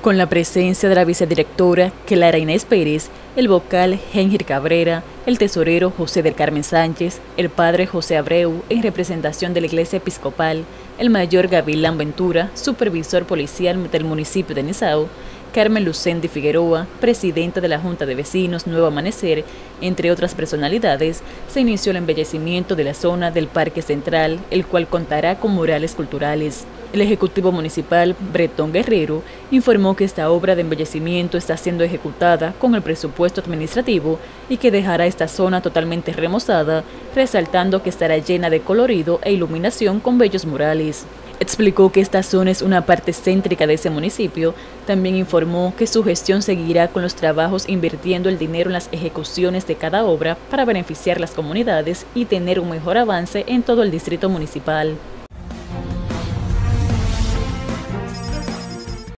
Con la presencia de la vicedirectora Clara Inés Pérez, el vocal Henry Cabrera, el tesorero José del Carmen Sánchez, el padre José Abreu, en representación de la Iglesia Episcopal, el mayor Gavilán Ventura, supervisor policial del municipio de Nizao, Carmen Lucendi Figueroa, presidenta de la Junta de Vecinos Nuevo Amanecer, entre otras personalidades, se inició el embellecimiento de la zona del Parque Central, el cual contará con murales culturales. El Ejecutivo Municipal, Bretón Guerrero, informó que esta obra de embellecimiento está siendo ejecutada con el presupuesto administrativo y que dejará esta zona totalmente remozada, resaltando que estará llena de colorido e iluminación con bellos murales. Explicó que esta zona es una parte céntrica de ese municipio. También informó que su gestión seguirá con los trabajos invirtiendo el dinero en las ejecuciones de cada obra para beneficiar las comunidades y tener un mejor avance en todo el distrito municipal.